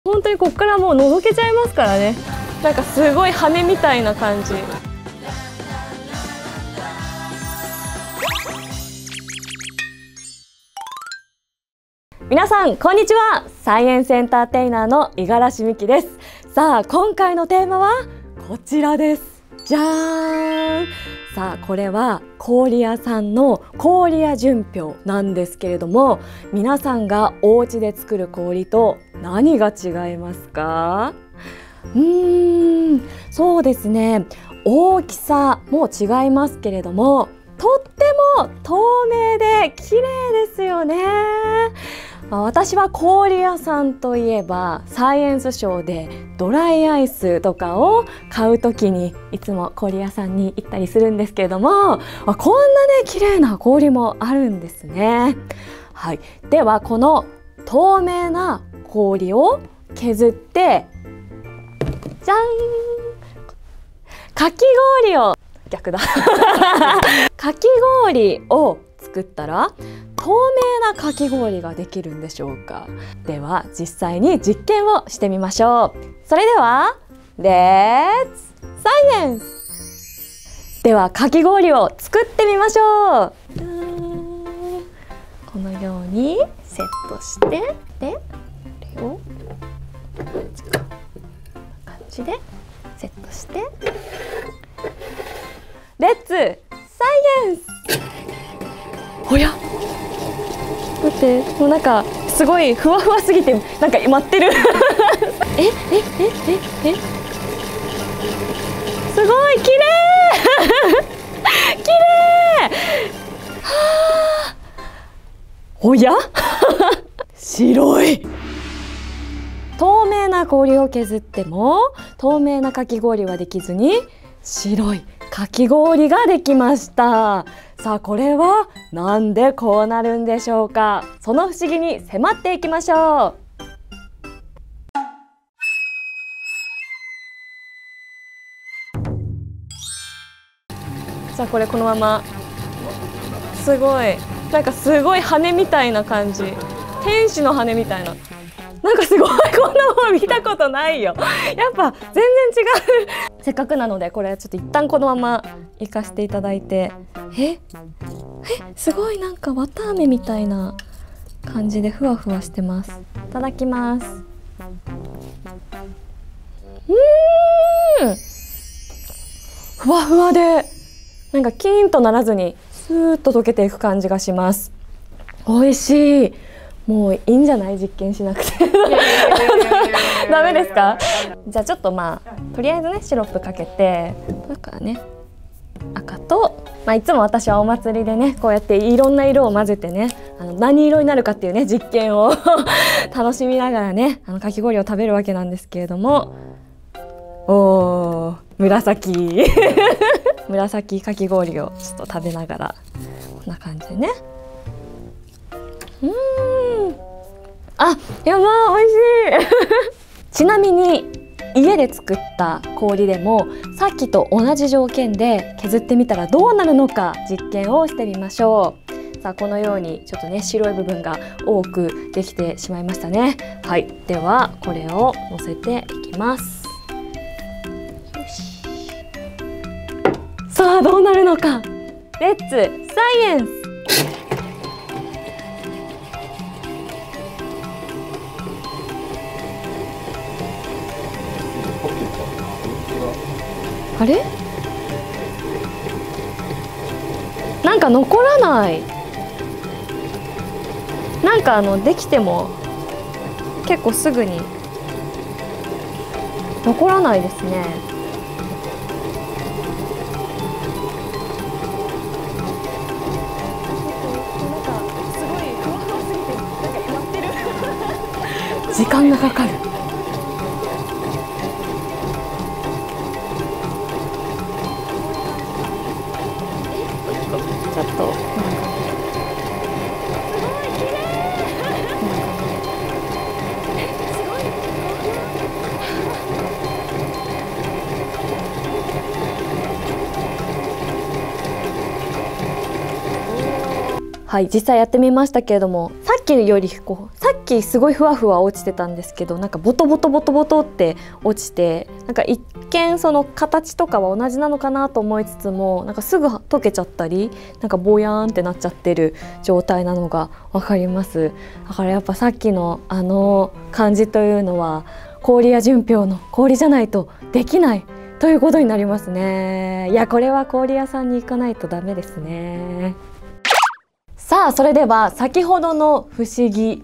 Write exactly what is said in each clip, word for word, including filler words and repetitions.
本当にこっからもう覗けちゃいますからね。なんかすごい羽みたいな感じ。皆さんこんにちは。サイエンスエンターテイナーの五十嵐美希です。さあ今回のテーマはこちらです。じゃーん。さあこれは氷屋さんの氷屋純氷なんですけれども、皆さんがお家で作る氷と何が違いますか？うーん、そうですね、大きさも違いますけれども、とっても透明で綺麗ですよね。私は氷屋さんといえばサイエンスショーでドライアイスとかを買うときにいつも氷屋さんに行ったりするんですけれども、こんなね綺麗な氷もあるんですね。はい、ではこの透明な氷を削ってじゃん、かき氷を逆だかき氷を作ったら透明なかき氷ができるんでしょうか。では実際に実験をしてみましょう。それではレッツサイエンス。ではかき氷を作ってみましょう。このようにセットして、でこれをこんな感じでセットしてレッツサイエンス。おや、待って、もうなんかすごいふわふわすぎてなんか待ってるええええええすごい綺麗綺麗はあ、おや白い。透明な氷を削っても透明なかき氷はできずに白いかき氷ができました。さあこれはなんでこうなるんでしょうか。その不思議に迫っていきましょう。じゃあこれこのまますごいなんかすごい羽みたいな感じ、天使の羽みたいな、なんかすごいこんなもの見たことないよやっぱ全然違うせっかくなのでこれちょっと一旦このままいかせていただいて、ええすごいなんか綿あめみたいな感じでふわふわしてます。いただきます。うーん、ふわふわでなんかキーンとならずにスーッと溶けていく感じがします。美味しい。もういいんじゃない、実験しなくてダメですか？じゃあちょっとまあとりあえずねシロップかけて、だからね赤と、まあ、いつも私はお祭りでねこうやっていろんな色を混ぜてね、あの何色になるかっていうね実験を楽しみながらねあのかき氷を食べるわけなんですけれども、おー紫紫かき氷をちょっと食べながらこんな感じでね、うーん、あ、やばー美味しいちなみに家で作った氷でもさっきと同じ条件で削ってみたらどうなるのか実験をしてみましょう。さあこのようにちょっとね白い部分が多くできてしまいましたね。はい、ではこれをのせていきます。よし、さあどうなるのか。レッツサイエンス。あれ？なんか残らない。なんかあのできても結構すぐに残らないですね。なんかすごいふわふわすぎてなんか待ってる時間がかかる。ちょっと、すごい綺麗。すごい。はい、実際やってみましたけれども、さっきよりこうさっききすごいふわふわ落ちてたんですけど、なんかボトボトボトボトって落ちて、なんか一見その形とかは同じなのかなと思いつつも、なんかすぐ溶けちゃったり、なんかボヤーンってなっちゃってる状態なのが分かります。だからやっぱさっきのあの感じというのは氷屋純氷の氷じゃないとできないということになりますね。いや、これは氷屋さんに行かないとダメですね。さあ、それでは先ほどの不思議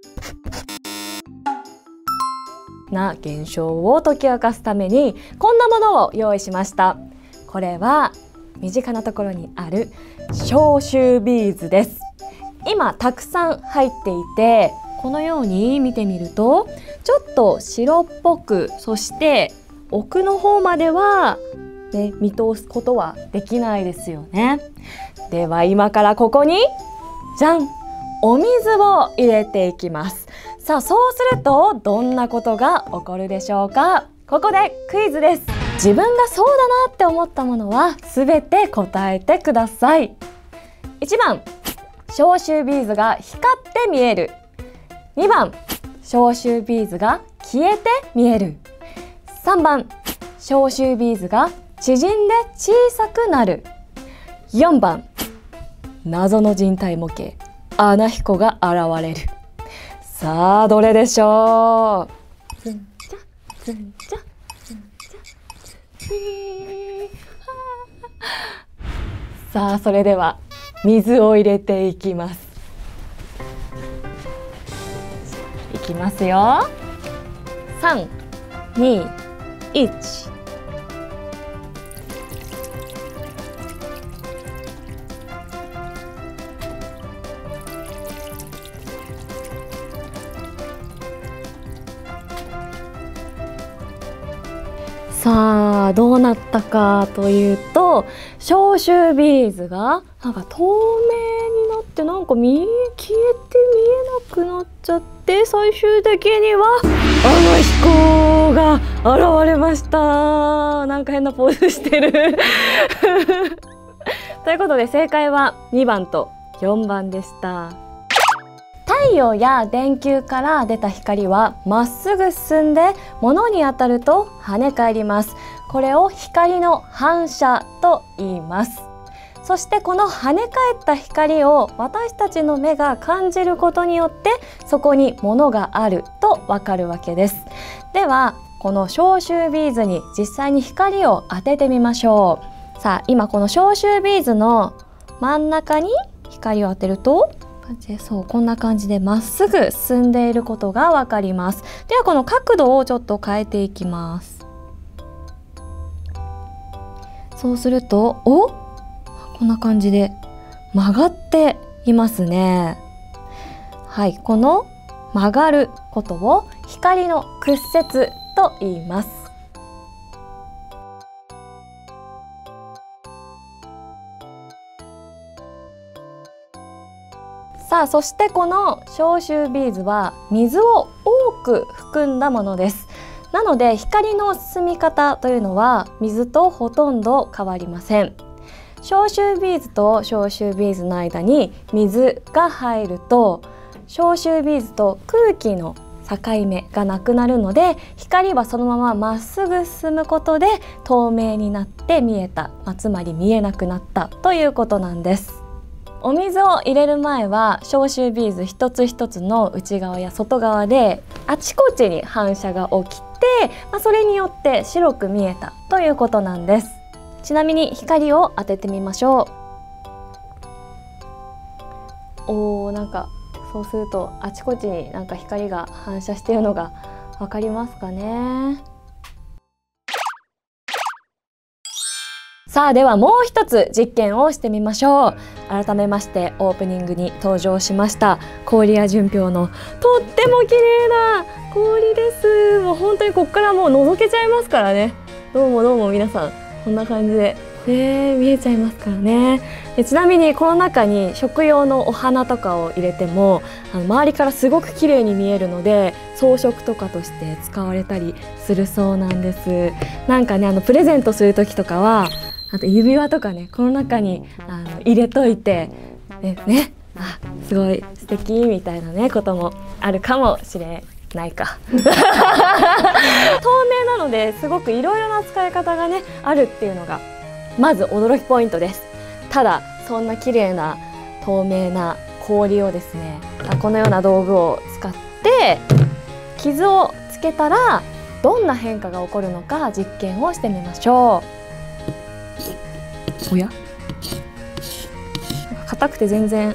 な現象を解き明かすためにこんなものを用意しました。これは身近なところにある消臭ビーズです。今たくさん入っていて、このように見てみるとちょっと白っぽく、そして奥の方までは、ね、見通すことはできないですよね。では今からここにじゃん、お水を入れていきます。さあ、そうするとどんなことが起こるでしょうか。ここでクイズです。自分がそうだなって思ったものはすべて答えてください。いちばん、消臭ビーズが光って見える。にばん、消臭ビーズが消えて見える。さんばん、消臭ビーズが縮んで小さくなる。よんばん、謎の人体模型アナヒコが現れる。さあ、どれでしょう。ズンチャズンチャズンチャズンさあ、それでは水を入れていきます。いきますよ。さん、に、いち。さあ、どうなったかというと、消臭ビーズがなんか透明になって、なんか見え消えて見えなくなっちゃって、最終的にはアナヒコが現れました。なんか変なポーズしてるということで正解はにばんとよんばんでした。太陽や電球から出た光はまっすぐ進んで物に当たると跳ね返ります。これを光の反射と言います。そしてこの跳ね返った光を私たちの目が感じることによって、そこに物があるとわかるわけです。ではこの消臭ビーズに実際に光を当ててみましょう。さあ、今この消臭ビーズの真ん中に光を当てると、そう、こんな感じでまっすぐ進んでいることがわかります。ではこの角度をちょっと変えていきます。そうすると、お、こんな感じで曲がっていますね。はい、この曲がることを光の屈折と言います。さあ、そしてこの消臭ビーズは水を多く含んだものです。なので光の進み方というのは水とほとんど変わりません。消臭ビーズと消臭ビーズの間に水が入ると、消臭ビーズと空気の境目がなくなるので、光はそのまままっすぐ進むことで透明になって見えた、まあ、つまり見えなくなったということなんです。お水を入れる前は消臭ビーズ一つ一つの内側や外側であちこちに反射が起きて、まあ、それによって白く見えたということなんです。ちなみに光を当ててみましょう。おー、なんかそうするとあちこちになんか光が反射しているのがわかりますかね。さあ、ではもう一つ実験をしてみましょう。改めましてオープニングに登場しました氷屋純氷のとっても綺麗な氷です。もう本当にここからもう覗けちゃいますからね。どうもどうも皆さん、こんな感じで、ね、見えちゃいますからね。でちなみにこの中に食用のお花とかを入れても、あの周りからすごく綺麗に見えるので装飾とかとして使われたりするそうなんです。なんかね、あのプレゼントする時とかは、あと指輪とかね、この中にあの入れといて、ね、ね、あ、すごい素敵みたいなねこともあるかもしれないか透明なのですごくいろいろな使い方がねあるっていうのがまず驚きポイントです。ただそんな綺麗な透明な氷をですね、このような道具を使って傷をつけたらどんな変化が起こるのか実験をしてみましょう。おや、硬くて全然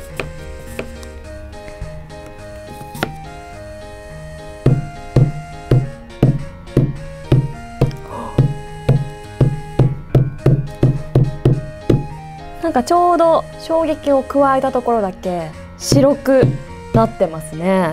なんかちょうど衝撃を加えたところだけ白くなってますね。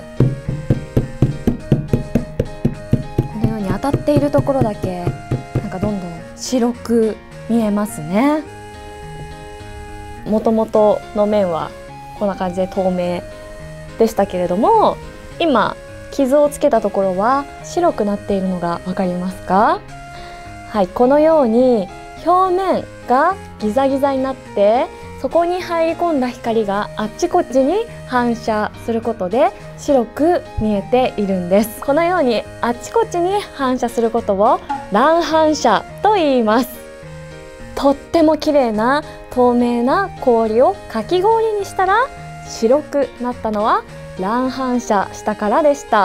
このように当たっているところだけなんかどんどん白く見えますね。もともとの面はこんな感じで透明でしたけれども、今傷をつけたところは白くなっているのが分かりますか？はい、このように表面がギザギザになってそこに入り込んだ光があっちこっちに反射することで白く見えているんです。このようにあっちこっちに反射することを乱反射と言います。とっても綺麗な透明な氷をかき氷にしたら白くなったのは乱反射したからでした。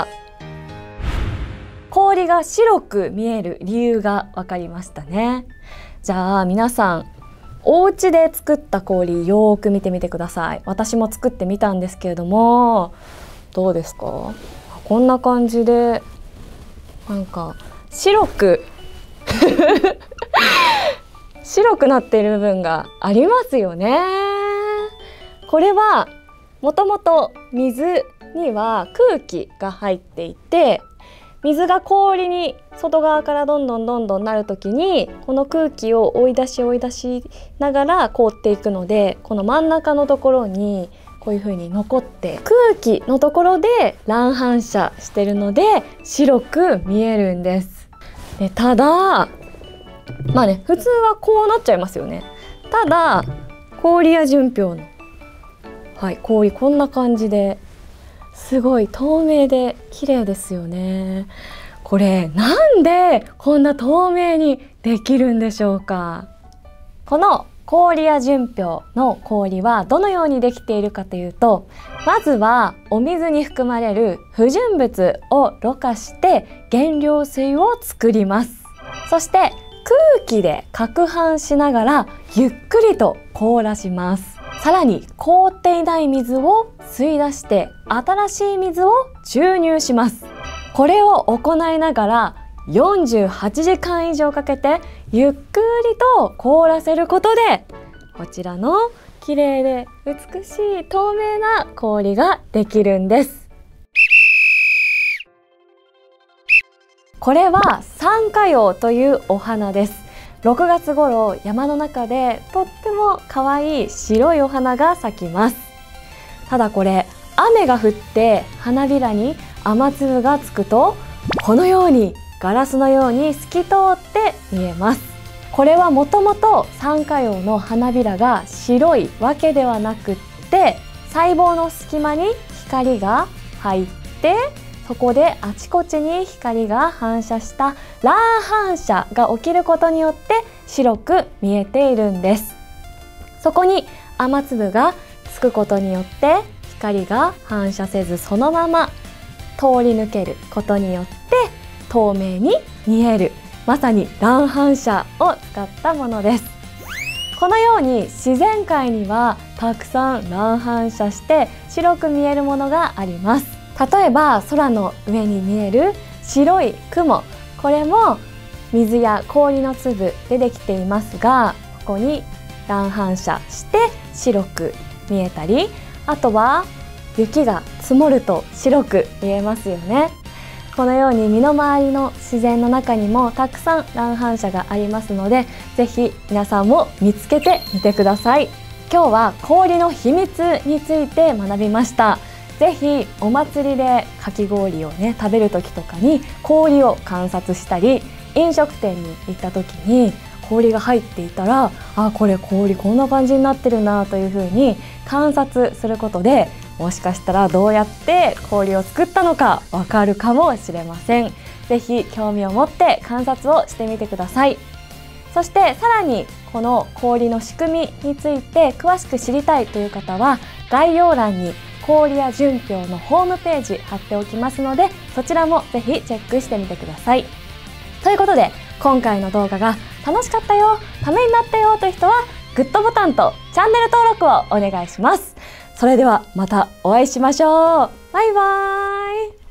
氷が白く見える理由が分かりましたね。じゃあ皆さんお家で作った氷よーく見てみてください。私も作ってみたんですけれどもどうですか？こんな感じでなんか白く白くなっている部分がありますよね。これはもともと水には空気が入っていて、水が氷に外側からどんどんどんどんなるときにこの空気を追い出し追い出しながら凍っていくので、この真ん中のところにこういう風に残って空気のところで乱反射してるので白く見えるんです。でただまあね普通はこうなっちゃいますよね。ただ氷屋純氷の、はい、氷こんな感じですごい透明で綺麗ですよね。これなんでこんな透明にできるんでしょうか？この氷屋純氷の氷はどのようにできているかというと、まずはお水に含まれる不純物をろ過して原料水を作ります。そして空気で攪拌しながらゆっくりと凍らします。さらに凍っていない水を吸い出して新しい水を注入します。これを行いながらよんじゅうはちじかん以上かけてゆっくりと凍らせることでこちらの綺麗で美しい透明な氷ができるんです。これは三花葉というお花です。ろくがつ頃山の中でとっても可愛い白いお花が咲きます。ただこれ雨が降って花びらに雨粒がつくとこのようにガラスのように透き通って見えます。これはもともと三花葉の花びらが白いわけではなくって細胞の隙間に光が入ってそこであちこちに光が反射した乱反射が起きることによって白く見えているんです。そこに雨粒がつくことによって光が反射せずそのまま通り抜けることによって透明に見える、まさに乱反射を使ったものです。このように自然界にはたくさん乱反射して白く見えるものがあります。例えば空の上に見える白い雲、これも水や氷の粒でできていますが、ここに乱反射して白く見えたり、あとは雪が積もると白く見えますよね。このように身の回りの自然の中にもたくさん乱反射がありますので、ぜひ皆さんも見つけてみてください。今日は氷の秘密について学びました。ぜひお祭りでかき氷をね食べる時とかに氷を観察したり、飲食店に行った時に氷が入っていたら、あ、これ氷こんな感じになってるなというふうに観察することでもしかしたらどうやって氷を作ったのかわかるかもしれません。ぜひ興味を持って観察をしてみてください。そしてさらにこの氷の仕組みについて詳しく知りたいという方は、概要欄に氷屋純氷のホームページ貼っておきますので、そちらもぜひチェックしてみてください。ということで今回の動画が楽しかったよ、ためになったよという人はグッドボタンとチャンネル登録をお願いします。それではまたお会いしましょう。バイバーイ。